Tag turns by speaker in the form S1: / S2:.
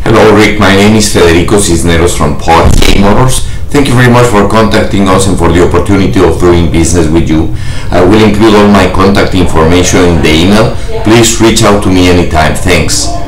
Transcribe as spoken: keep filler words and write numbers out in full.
S1: Hello Rick, my name is Federico Cisneros from Porsche Motors. Thank you very much for contacting us and for the opportunity of doing business with you. I will include all my contact information in the email. Please reach out to me anytime. Thanks.